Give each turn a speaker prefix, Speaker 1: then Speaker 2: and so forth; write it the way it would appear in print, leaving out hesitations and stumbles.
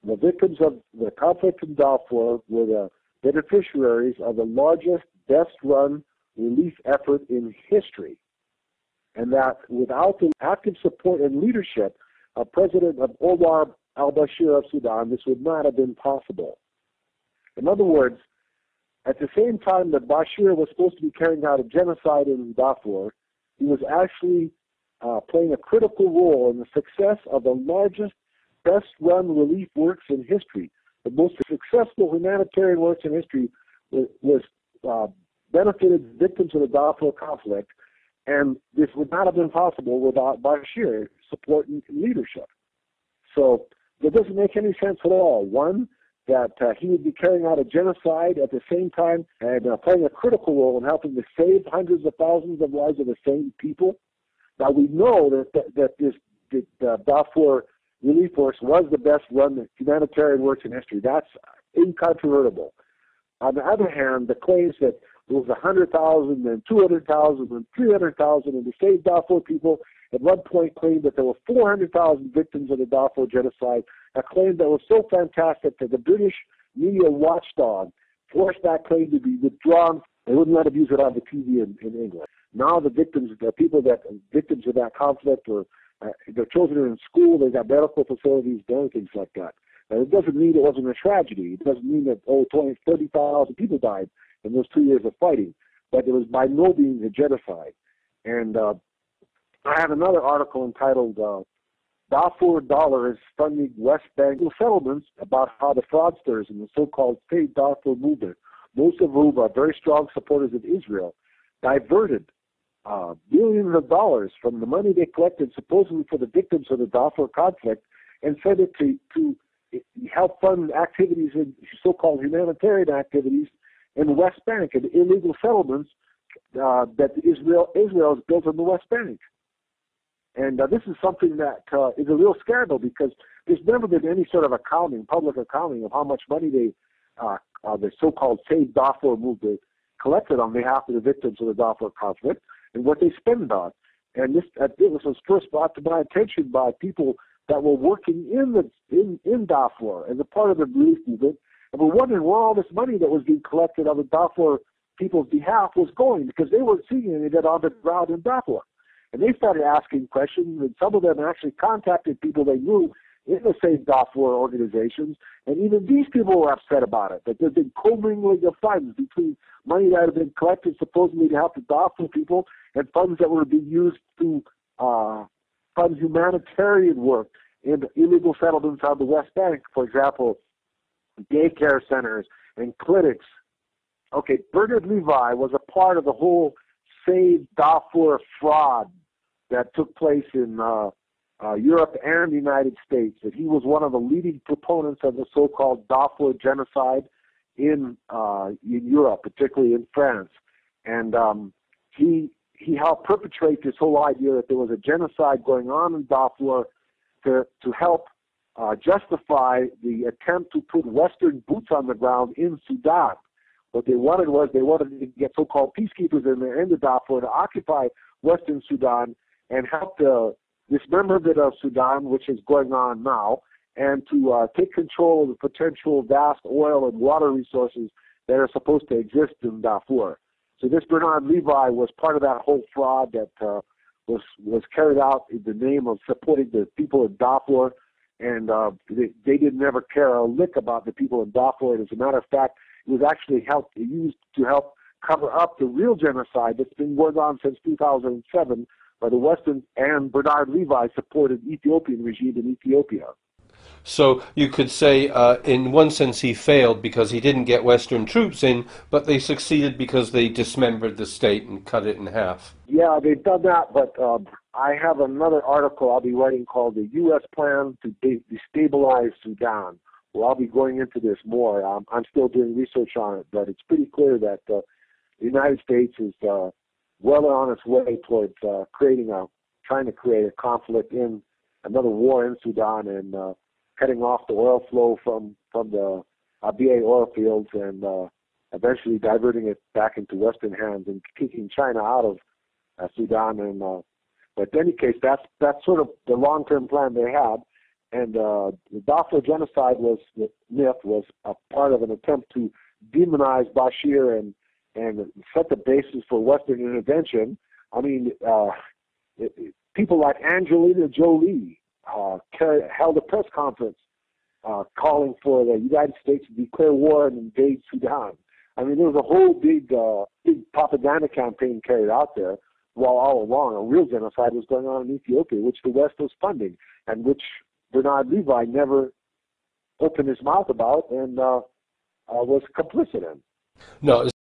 Speaker 1: The victims of the conflict in Darfur were the beneficiaries of the largest, best-run relief effort in history, and that without the active support and leadership of President Omar al-Bashir of Sudan, this would not have been possible. In other words, at the same time that Bashir was supposed to be carrying out a genocide in Darfur, he was actually playing a critical role in the success of the largest, best-run relief works in history. The most successful humanitarian works in history was benefited victims of the Darfur conflict, and this would not have been possible without Bashir support and leadership. So it doesn't make any sense at all. One, that he would be carrying out a genocide at the same time and playing a critical role in helping to save hundreds of thousands of lives of the same people. Now, we know that this Darfur relief works was the best run humanitarian works in history. That's incontrovertible. On the other hand, the claims that there was 100,000 and 200,000 and 300,000 and the same Darfur people at one point claimed that there were 400,000 victims of the Darfur genocide, a claim that was so fantastic that the British media watchdog forced that claim to be withdrawn. They wouldn't let them use it on the TV in England. Now the victims of that conflict, or their children are in school, they've got medical facilities, doing things like that. Now, it doesn't mean it wasn't a tragedy. It doesn't mean that 30,000 people died in those 2 years of fighting, but it was by no means a genocide. And I have another article entitled Darfur Dollars Funding West Bank Settlements, about how the fraudsters in the so-called State Darfur movement, most of whom are very strong supporters of Israel, diverted billions of dollars from the money they collected supposedly for the victims of the Darfur conflict and sent it to help fund activities in so-called humanitarian activities in the West Bank and illegal settlements that Israel has built on the West Bank. And this is something that is a real scandal, because there's never been any sort of public accounting of how much money the so-called Save Darfur movement collected on behalf of the victims of the Darfur conflict and what they spend on. And this was first brought to my attention by people that were working in Darfur as a part of the relief movement, and were wondering where all this money that was being collected on the Darfur people's behalf was going, because they weren't seeing any of it on the ground in Darfur. And they started asking questions, and some of them actually contacted people they knew in the same Darfur organizations, and even these people were upset about it, that there'd been commingling of funds between money that had been collected supposedly to help the Darfur people and funds that were being used to fund humanitarian work in illegal settlements on the West Bank, for example, daycare centers and clinics. Okay, Bernard Levi was a part of the whole Save Darfur fraud that took place in Europe and the United States. That he was one of the leading proponents of the so-called Darfur genocide in Europe, particularly in France. And he helped perpetrate this whole idea that there was a genocide going on in Darfur to help justify the attempt to put Western boots on the ground in Sudan. What they wanted was to get so-called peacekeepers in there in the Darfur to occupy Western Sudan and help the dismemberment of Sudan, which is going on now, and to take control of the potential vast oil and water resources that are supposed to exist in Darfur. So this Bernard Levi was part of that whole fraud that was carried out in the name of supporting the people in Darfur, and they didn't ever care a lick about the people in Darfur. And as a matter of fact, it was actually used to help cover up the real genocide that's been going on since 2007 by the Western and Bernard Levi supported Ethiopian regime in Ethiopia.
Speaker 2: So you could say, in one sense, he failed because he didn't get Western troops in, but they succeeded because they dismembered the state and cut it in half.
Speaker 1: Yeah, they've done that, but I have another article I'll be writing called The U.S. Plan to Destabilize Sudan. Well, I'll be going into this more. I'm still doing research on it, but it's pretty clear that the United States is well on its way towards trying to create a conflict another war in Sudan, and cutting off the oil flow from the Abyei oil fields, and eventually diverting it back into Western hands and kicking China out of Sudan. But in any case, that's sort of the long-term plan they had. And the Darfur genocide the myth was a part of an attempt to demonize Bashir and set the basis for Western intervention. I mean, people like Angelina Jolie held a press conference calling for the United States to declare war and invade Sudan. I mean, there was a whole big propaganda campaign carried out there, while all along a real genocide was going on in Ethiopia, which the West was funding, and which Bernard Levi never opened his mouth about and was complicit in.
Speaker 2: No.